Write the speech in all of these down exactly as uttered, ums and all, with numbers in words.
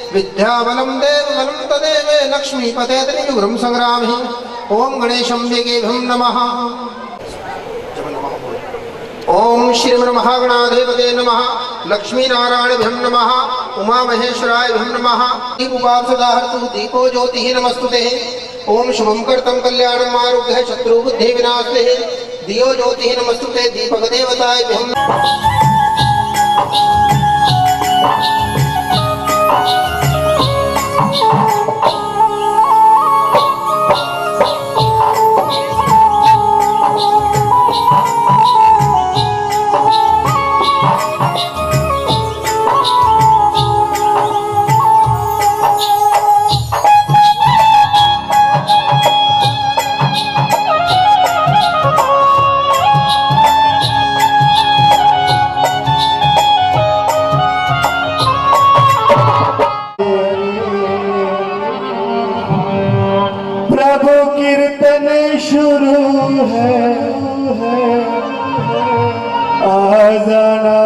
विद्याबलं देवबलं तदेव लक्ष्मीपते त्रियुग्रं संग्रामि। ओम गणेशं वेगेभ्यं नमः। ओम श्रीमन्महागणाधिपते नमः। लक्ष्मी नारायणभ्यं नमः। उमा महेश्वरायभ्यं नमः। दीपोपासदाहर्तु दीपो ज्योतिः नमस्तुते। ओम शुभं कर्तं कल्याणं आरोग्यः शत्रुबुद्धि विनाशः। दियो ज्योतिः नमस्तुते। दीपक देवताभ्यं शुरू है, आ जाना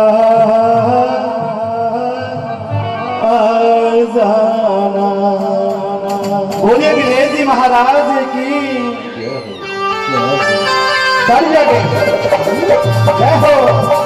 आ जाना। बोलिए गणेश जी महाराज की जय हो।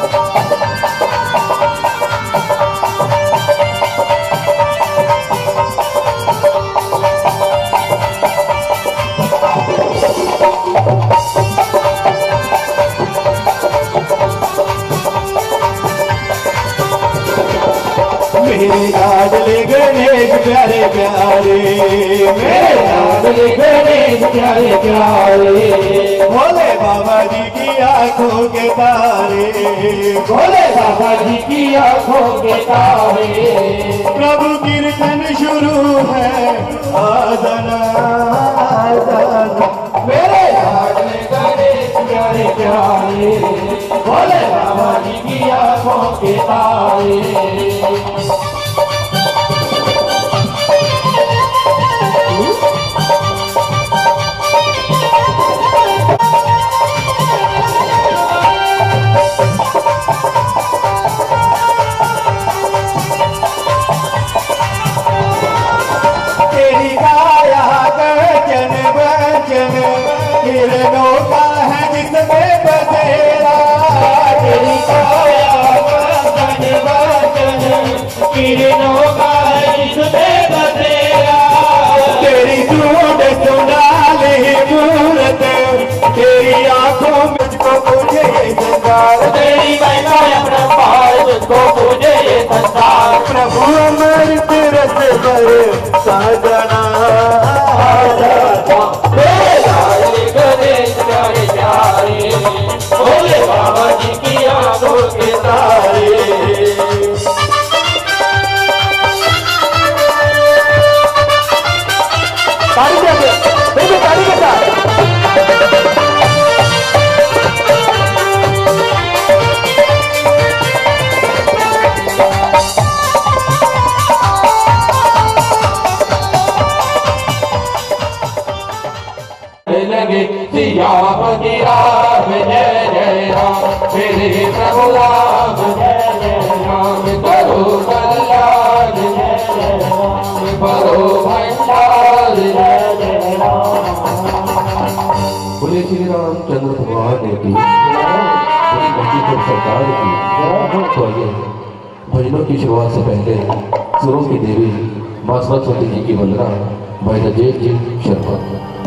मेरे लाडले गणेश प्यारे प्यारे, मेरे लाडले गणेश प्यारे प्यारे, भोले बाबा जी की आंखों के तारे, भोले बाबा जी की आंखों के तारे। प्रभु कीर्तन शुरू है, आ जाना आ जाना। मेरे लाडले गणेश प्यारे प्यारे, भोले बाबा जी की आंखों के तारे। तेरी काया गजन वचन किरणों का है जिसमें बसेरा। तेरी काया गजन वचन किरणों का है जिसमें बसेरा। तेरी सूंड सुनाली मूरत, तेरी आंखों मुझको पूजे ये संसार। तेरी महिमा अपरंपार मुझको पूजे ये संसार। प्रभु अमृत रस भर साजना गणेश प्यारे प्यारे, भोले बाबा जी की आंखों के तारे। तारी कैसे बेबी तारी कैसा लगे सियापति राम जय जय राम, मेरे प्रभु राम जय जय राम। करो कल्याण जय जय राम, करो भंडार जय जय राम। बोले श्री रामचंद्र भगवान की, बोली सरकार की। तो आइए भजनों की शुरुआत से पहले सुरों की देवी मां सरस्वती जी की वंदना भाई राजेश जी शर्मा।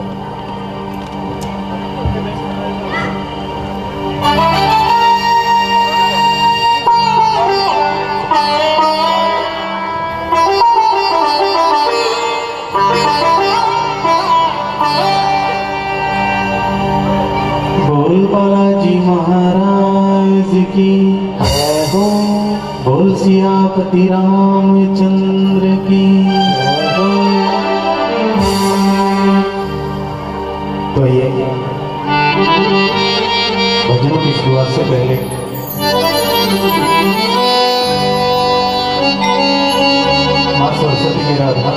बोल बालाजी महाराज की जय हो, बोल सियापति रामचंद्र की जय हो। तो ये भजनों की शुरुआत से पहले मां सरस्वती की राधा,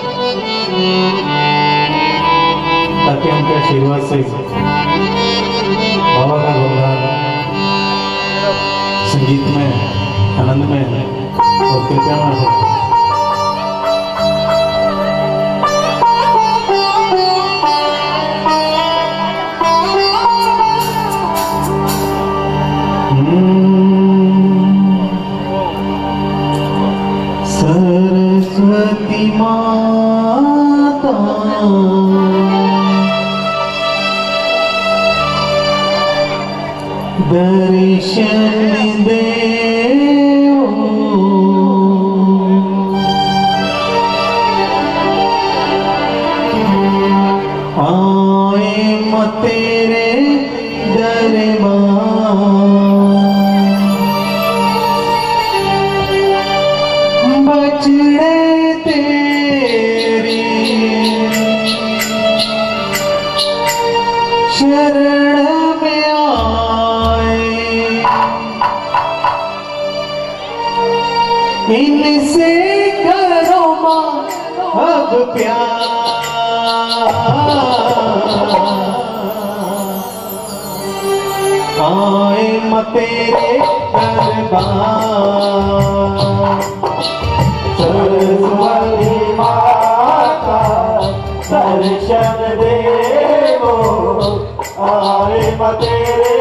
ताकि उनके आशीर्वाद से बाबा का गुणगान संगीत में, आनंद में और कृपया में हो। सरस्वती माता दर्शन दे आए म तेरे दरबार बचड़े तेरी शरण में आए इनसे करो मां अब प्यार आए म तेरे दरबार सरस्वती माता दर्शन देवो आए म तेरे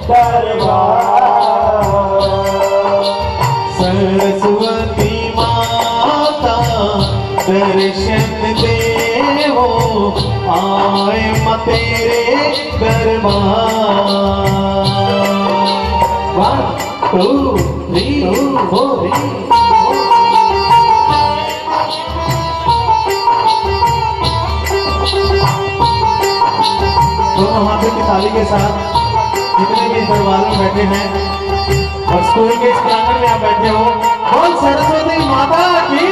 दरबार सरस्वती माता दर्शन देवो आए म तेरे दरबार वन टू थ्री फोर दोनों हाथों की ताली के साथ जितने भी दरबार में बैठे हैं और स्कूल के इस प्रांगण में आप बैठे हो बोल सरस्वती माता की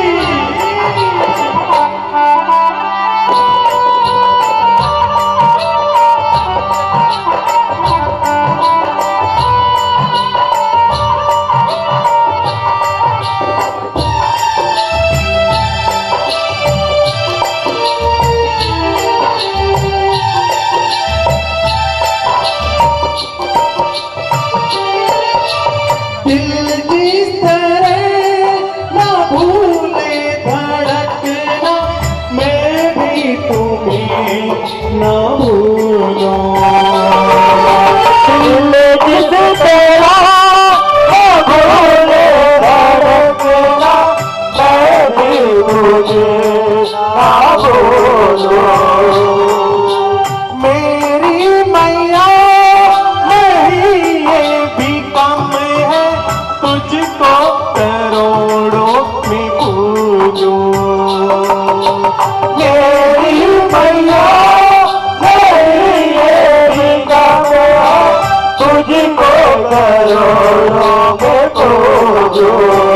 दिल जिस तरह ना भूले धड़कना मैं भी तुम्हें ना भूलूं दिल जिस तरह ना भूले धड़कना मैं भी तुझे ना भूलूं मेरी मैया नहीं ये भी कम है तुझको करोड़ों में पूजूं मेरी मैया नहीं ये भी काम है तुझको करोड़ों में पूजो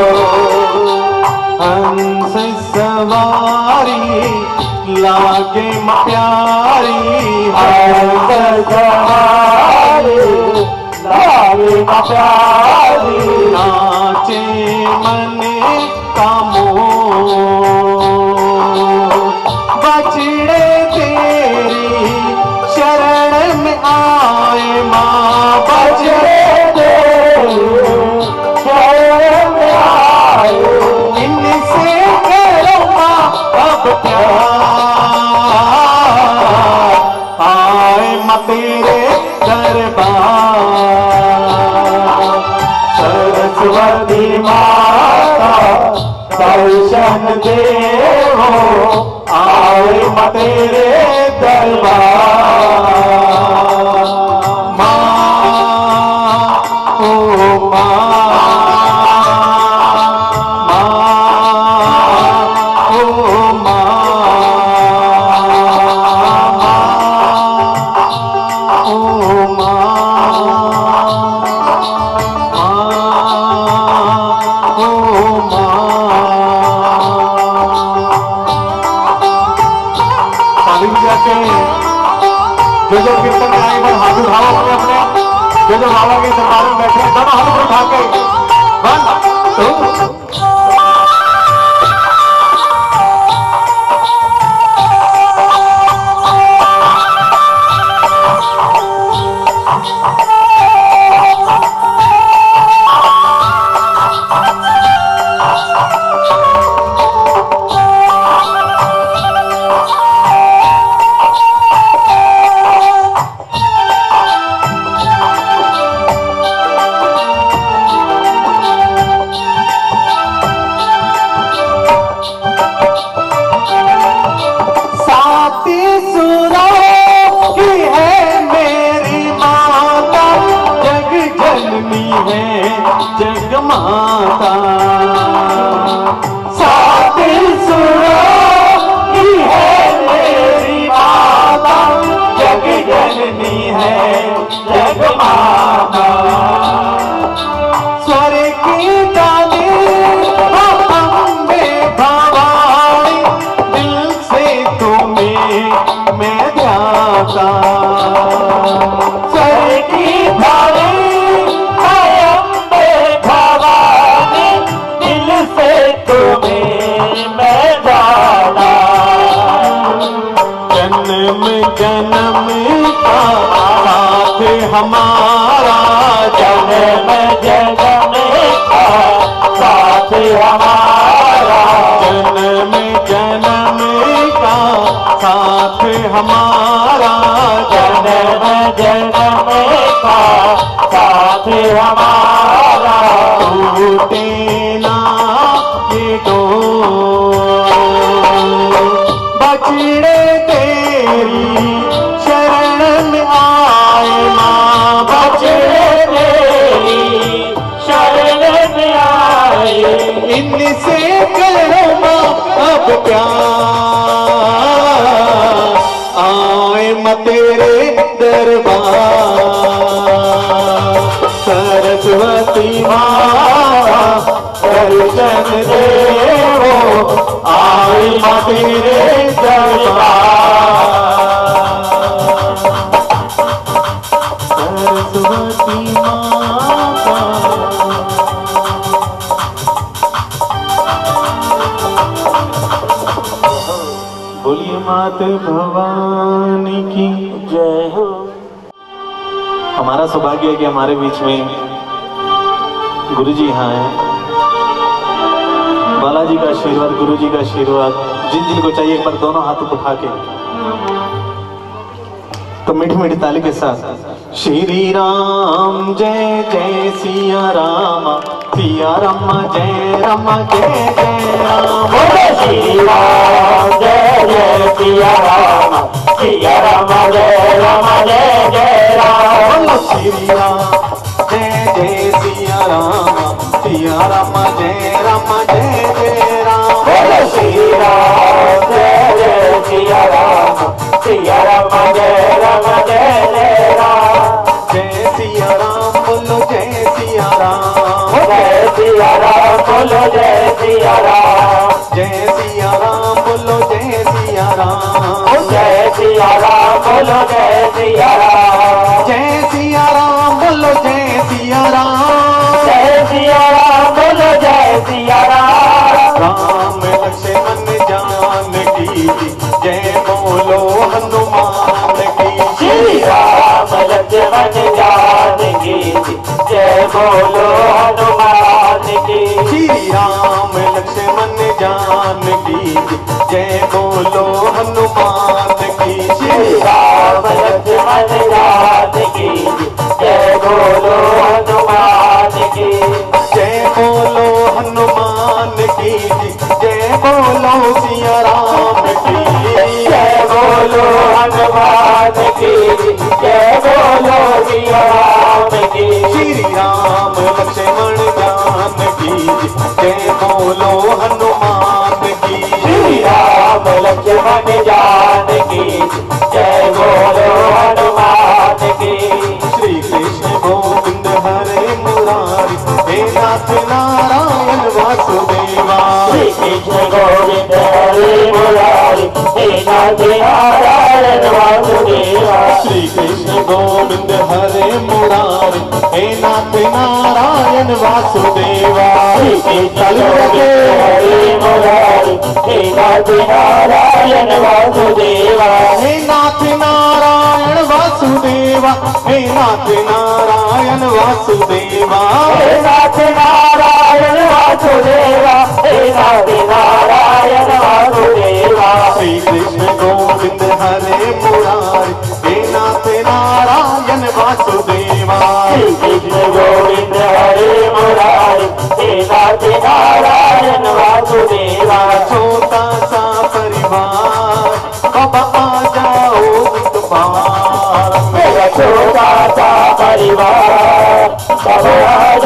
हंस सवारी लागे म प्यारी हंस सवारी लागे म प्यारी नाचे मन का मोर बचड़े तेरी शरण में आए माँ बचड़े तेरी शरण में आए इनसे करो माँ अब प्यार आए माँ तेरे दरबार सरस्वती माता दर्शन देवो आए म तेरे दरबार माँ ओ माँ माँ ओ माँ ओ माँ जो जो कीर्तन में आए वो हाथ उठाओ अपने अपने जो जो बाबा के दरबार में बैठे हैं दोनों हाथ उठा के वन टू है जगमाता। सात सुरों की है मेरी माता, जग जननी है जगमाता। स्वर की डाली अम्बे भवानी, दिल से तुम्हें मैं ध्याता। स्वर की डाली अम्बे भवानी, दिल से तुम्हें मैं ध्याता। जन्म जन्म का साथ हमारा, जन्म जन्म का साथ हमारा, जन्म जन्म का साथ हमारा, जन्म जन्म का साथ हमारा। टूटे ना ये डोर, बछड़े तेरी शरण में आए माँ, बछड़े तेरी शरण में आए। इनसे करो माँ अब प्यार, आए माँ तेरे दरबार। सरस्वती माँ दर्शन देवो, आए माँ तेरे दरबार। सरस्वती माता, बोलिए माता भवानी की जय हो। हमारा सौभाग्य है कि हमारे बीच में गुरु जी यहाँ हैं। बालाजी का आशीर्वाद, गुरु जी का आशीर्वाद जिन जिन को चाहिए एक बार दोनों हाथ उठा के तो मीठी मीठी ताली के साथ। श्री राम जय जय सिया राम, सिया राम जय राम जय जय राम। श्री राम जय जय सिया राम, सिया राम जय राम जय जय राम। श्री राम जय जय सिया राम, सिया राम जय राम जय जय राम। श्री राम जय जय सिया राम, सिया राम जय राम जय जय राम। जय सिया राम बोलो जय सिया राम, जय सिया राम बोलो जय सिया राम। जय सिया राम बोलो जय सिया राम, जय सिया राम बोलो जय सिया राम। जय सिया राम बोलो जय सिया राम, जय सिया राम बोलो जय सिया राम। राम लक्ष्मण जानकी जय बोलो हनुमान की। श्री राम लक्ष्मण जानकी जय बोलो हनुमान की। श्री राम लक्ष्मण जानकी जय बोलो हनुमान की। श्री राम लक्ष्मण जानकी जय बोलो हनुमान की। जय बोलो हनुमान की, जय बोलो सिया राम की। जय बोलो हनुमान की, जय बोलो सिया राम की। श्री राम लक्ष्मण जानकी जय बोलो हनुमान की। श्री राम लक्ष्मण जानकी जय बोलो हनुमान की। श्री कृष्ण गोविंद हरे मुरारी, हे नाथ नारायण वासुदेवा। श्री कृष्ण गोविंद हरे मुरारी, हे नाथ नारायण वासुदेवा। श्री कृष्ण गोविंद हरे मुरारी, हे नाथ नारायण वासुदेवा। श्री कृष्ण गोविंद हरे मुरारी, हे नाथ नारायण वासुदेवा। हे नाथ नारायण वासुदेवा, हे नाथ नारायण वासुदेवा। हे नाथ नारायण वासुदेवा, हे नाथ नारायण वासुदेवा। श्री कृष्ण गोविंद हरे मुरारी, हे नाथ नारायण वासुदेवा। श्री कृष्ण गोविंद हरे मुरारी, हे नाथ नारायण वासुदेवा। छोटा सा परिवार अब आ जाओ तुम्हारा, मेरा छोटा सा परिवार अब आ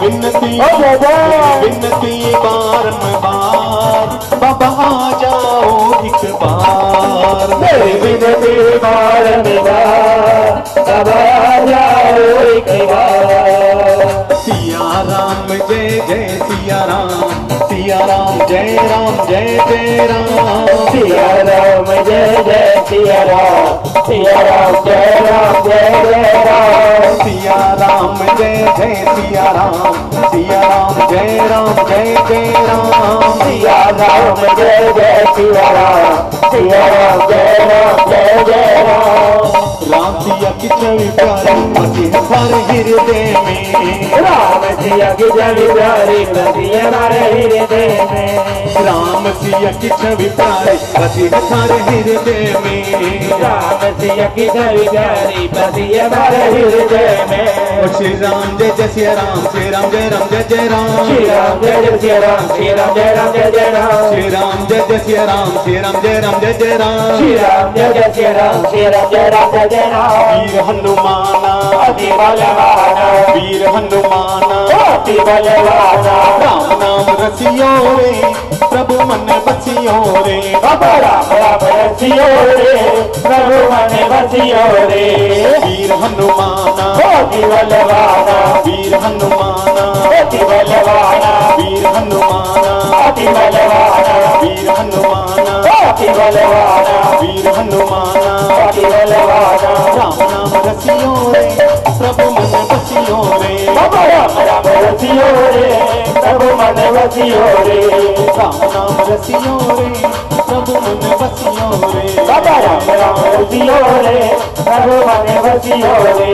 विनती विनती बारंबार बाबा आ जाओ एक बार, मेरी विनती बारंबार बाबा आ जाओ एक बार। सिया राम जय जय सिया राम, सिया राम जय राम जय जय राम, सिया राम जय जय सिया राम, सिया राम जय राम जय जय राम, सिया राम जय जय सिया राम, सिया राम जय राम जय जय राम, सिया राम जय जय सिया राम, सिया राम जय राम जय जय राम। राम सिया की छवि प्यारी बसी है हर हृदय में, राम सिया की छवि प्यारी बसी है हमारे हृदय में, राम सिया की छवि प्यारी बसी है हर हृदय में, राम सिया की छवि प्यारी बसी है हमारे हृदय में। श्री राम जय जय सिया राम, श्री राम जय राम जय जय राम, श्री राम जय जय सिया राम, श्री राम जय राम जय जय राम, श्री राम जय जय सिया राम, श्री राम जय राम जय जय राम, श्री राम जय जय सिया राम, श्री राम जय राम जय जय राम। वीर हनुमाना अति बलवाना, वीर हनुमाना अति बलवाना, राम नाम रसियो रे प्रभु मन बसियो रे, बाबा राम राम रसियो रे प्रभु मन बसियो रे। वीर हनुमाना अति बलवाना, वीर हनुमाना अति बलवाना, वीर हनुमाना अति बलवाना, वीर हनुमाना अति बलवाना, वीर हनुमाना अति बलवाना। राम नाम रसियो रे प्रभु मन बसियो रे, बाबा राम राम रसियो रे प्रभु मन बसियो रे, राम नाम रसियो रे प्रभु मन बसियो रे, बाबा राम राम रसियो रे प्रभु मन बसियो रे।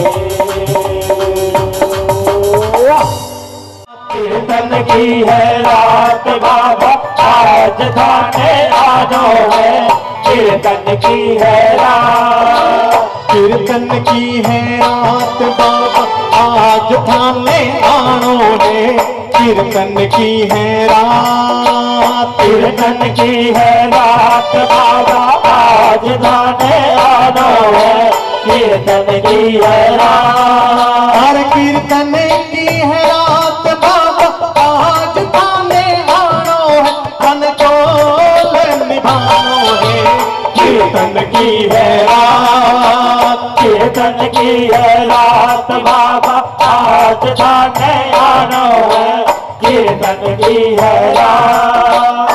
कीर्तन की है रात बाबा आज थाने आनो है, कीर्तन की है रात, कीर्तन की है रात बाबा आज थाने आनो ने, कीर्तन की है रात, कीर्तन की है रात बाबा आज थाने आनो है, कीर्तन की है रात। हर कीर्तन की है रात बाबा आज थाने आनो है, तन को निभानो है, कीर्तन की है रात, कीर्तन की है रात बाबा आज थाने आनो है, कीर्तन की है रात।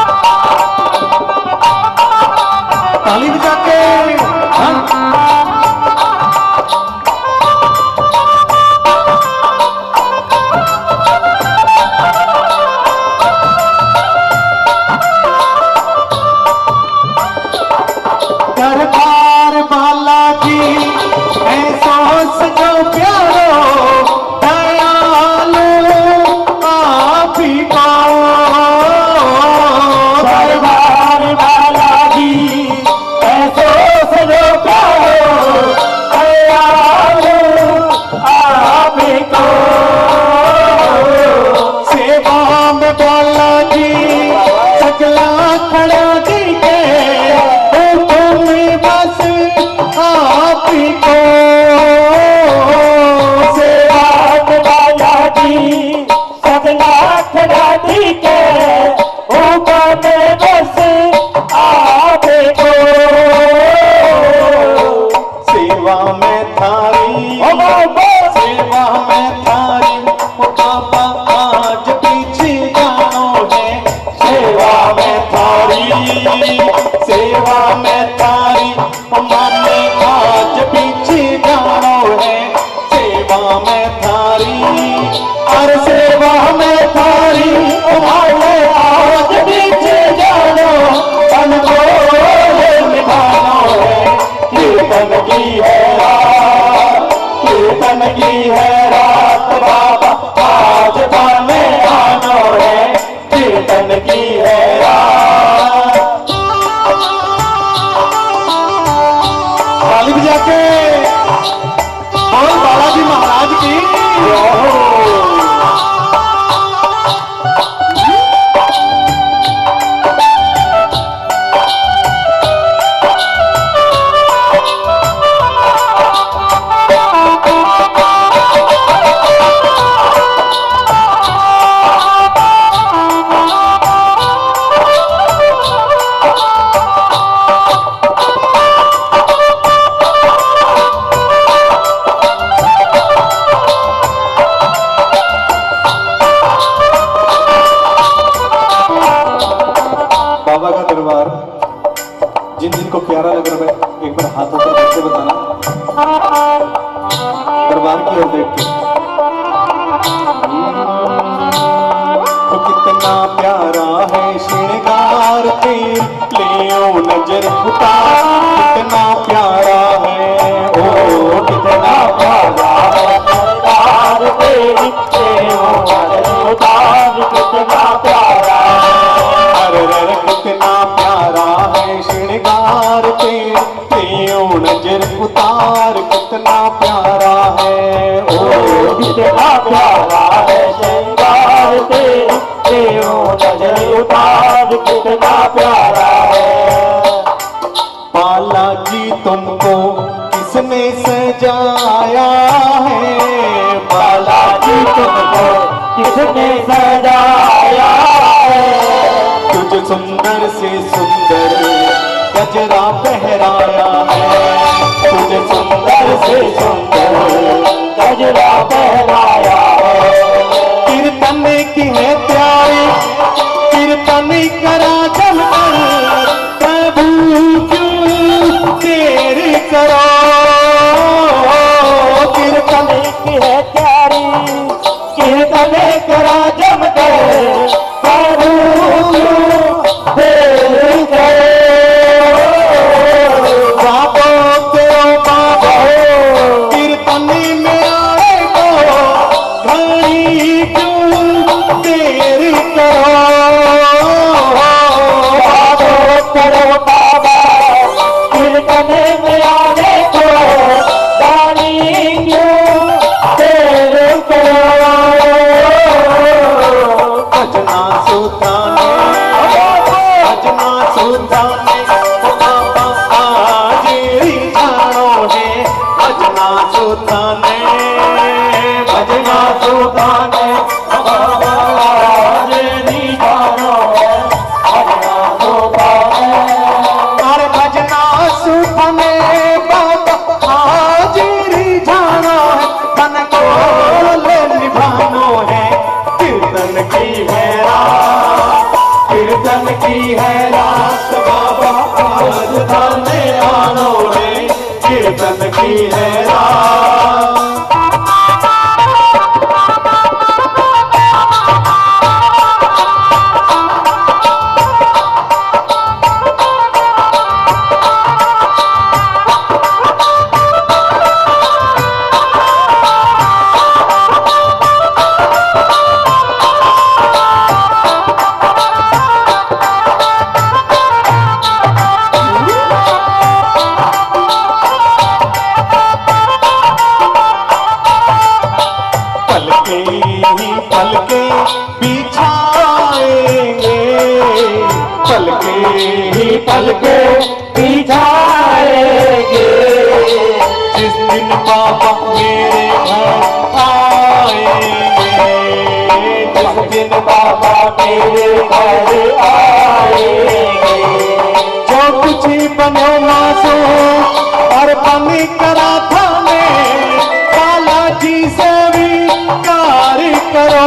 ताली बजा के हाँ। जिसको प्यारा लग रहा है एक बार हाथों पर करके बताना, दरबार की ओर देख के। तो कितना प्यारा है श्रृंगार तेरे, लियो नजर उतार, कितना प्यारा है, ओ कितना प्यारा है श्रृंगार तेरे, लियो नजर उतार, कितना प्यारा है, अरे रे कितना प्यारा है श्रृंगार तेरे, लियो नजर उतार, कितना प्यारा है, ओ कितना प्यारा है श्रृंगार तेरे, लियो नजर उतार, कितना प्यारा है। बालाजी तुमको किसने सजाया है, बालाजी तुमको किसने सजाया है, तुझ सुंदर से सुंदर गजरा पहराया है, तुझ सुंदर से सुंदर गजरा पहराया है। कीर्तन की है प्यारी, कीर्तन करा जमकर, प्रभु क्यों देर करो, कीर्तन की है प्यारी, कीर्तन करा जमकर, प्रभु क्यों देर करो, बाबो तेरो बाबो कीर्तन में आए तो घड़ी क्यों देर करो, बाबो तेरो बाबा कीर्तन में आने को घड़ी क्यों देर करो, भजना सुताने भजना सुताने बाबा हाजिरी जानो है, भजना सुताने भजना सुताने बाबा हाजिरी जानो है, भजना सुताने, अरे भजना सुताने बाबा हाजिरी जानो है, मन को निभानो है, कीर्तन की है रात, कीर्तन की है रात, बाबा आज थाने आनो है, कीर्तन की है रात। पलके ही पलके बिछाएंगे, पलके ही पलके बिछाएंगे, जिस दिन बाबा मेरे घर आएंगे, जिस दिन बाबा मेरे घर आएंगे, जो कुछ बनो मासूम और बन करा था मैं, बालाजी से कार्य करो,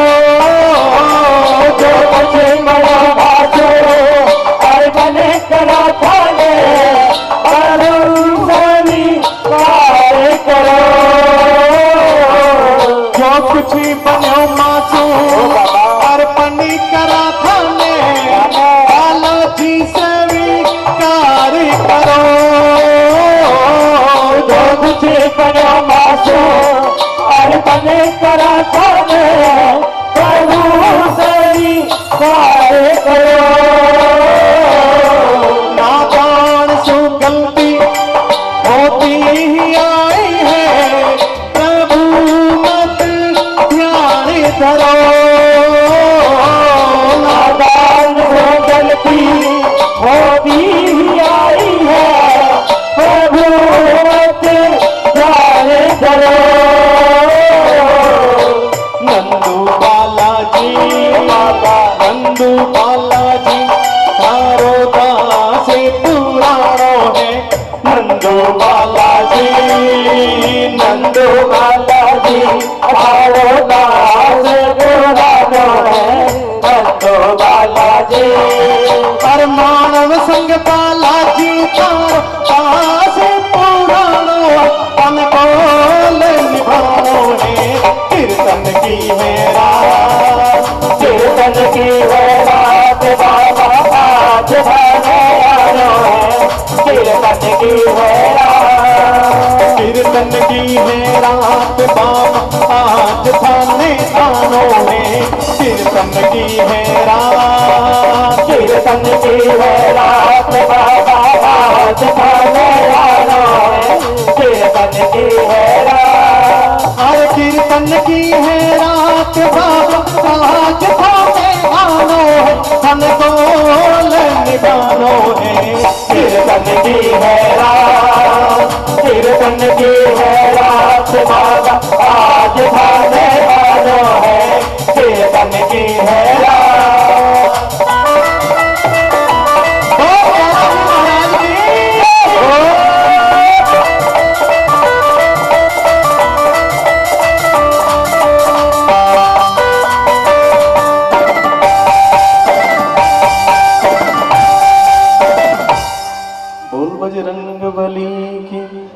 जो मुझे मना बाजो और बने करा थाने, कार्य करो, जो कुछ बनो मासो और बनी करा थाने, बालाजी से भी कार्य करो, जो कुछ बनो मासो और बने करा थाने, प्रभु सही कार्य करो, नादान सो गलती होती ही आई है, प्रभु मत ध्यान धरो, नादान सो गलती होती ही आई है, प्रभु मत ध्यान धरो, नंदू कीर्तन की है रात, कीर्तन की है रात बाबा आज थाने आनो है, कीर्तन की है रात, कीर्तन की है रात बाबा आज थाने आनो है, कीर्तन की है रात, हर कीर्तन की है रात बाबा आज थाने आनो है, धन बोल निभानो है, कीर्तन की है रात, कीर्तन की है रात बाबा आज थाने आनो है, कीर्तन की है रात। ओ महाराज जी, बोल बजरंग बली की